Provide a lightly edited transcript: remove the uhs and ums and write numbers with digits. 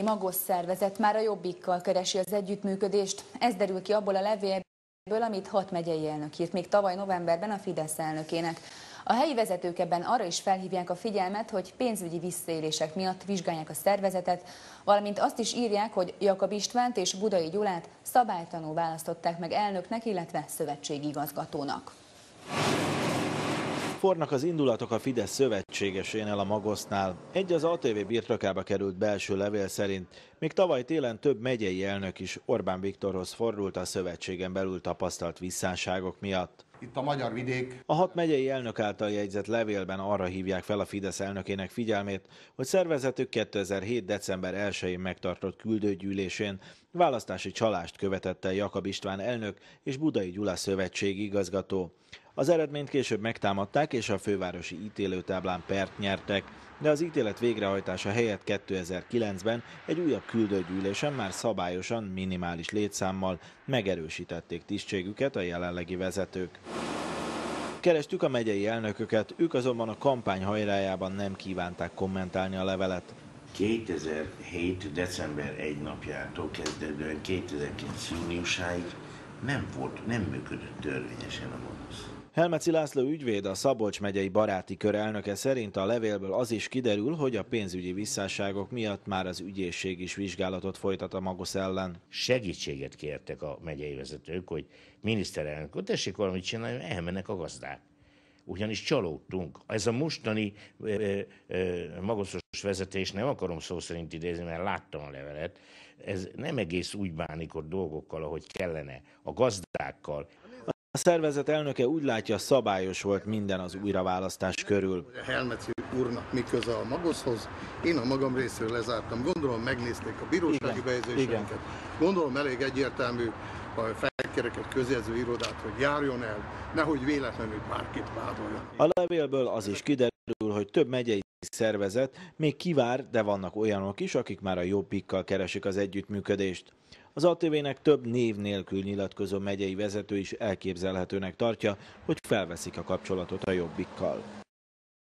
Magos szervezet már a Jobbikkal keresi az együttműködést. Ez derül ki abból a levélből, amit 6 megyei elnök írt még tavaly novemberben a Fidesz elnökének. A helyi vezetők ebben arra is felhívják a figyelmet, hogy pénzügyi visszaélések miatt vizsgálják a szervezetet, valamint azt is írják, hogy Jakab Istvánt és Budai Gyulát szabálytalanul választották meg elnöknek, illetve szövetségi igazgatónak. Fornak az indulatok a Fidesz szövetségesénél, a Magosznál. Egy az ATV birtokába került belső levél szerint még tavaly télen több megyei elnök is Orbán Viktorhoz fordult a szövetségen belül tapasztalt visszásságok miatt. Itt a magyar vidék. A 6 megyei elnök által jegyzett levélben arra hívják fel a Fidesz elnökének figyelmét, hogy szervezetük 2007. december 1-én megtartott küldőgyűlésén választási csalást követett el Jakab István elnök és Budai Gyula szövetségi igazgató. Az eredményt később megtámadták, és a fővárosi ítélőtáblán pert nyertek, de az ítélet végrehajtása helyett 2009-ben egy újabb küldőgyűlésen már szabályosan, minimális létszámmal megerősítették tisztségüket a jelenlegi vezetők. Kerestük a megyei elnököket, ők azonban a kampány hajrájában nem kívánták kommentálni a levelet. 2007. december 1 napjától kezdődően 2009. júniusáig nem működött törvényesen a Magosz. Helmeci László ügyvéd, a Szabolcs megyei baráti kör elnöke szerint a levélből az is kiderül, hogy a pénzügyi visszásságok miatt már az ügyészség is vizsgálatot folytat a Magosz ellen. Segítséget kértek a megyei vezetők, hogy miniszterelnök, tessék valamit csinálni, elmennek a gazdák. Ugyanis csalódtunk. Ez a mostani magoszos vezetés, nem akarom szó szerint idézni, mert láttam a levelet, ez nem egész úgy bánik ott dolgokkal, ahogy kellene, a gazdákkal. A szervezet elnöke úgy látja, szabályos volt minden az újraválasztás körül. Helmeci úrnak mi köze a Magoszhoz? Én a magam részéről lezártam. Gondolom megnézték a bírósági bejegyzéseinket. Gondolom elég egyértelmű a felkereket közjegyző irodát, hogy járjon el, nehogy véletlenül bárkit vádoljon. A levélből az is kiderül, hogy több megyei szervezet még kivár, de vannak olyanok is, akik már a Jobbikkal keresik az együttműködést. Az ATV-nek több név nélkül nyilatkozó megyei vezető is elképzelhetőnek tartja, hogy felveszik a kapcsolatot a Jobbikkal.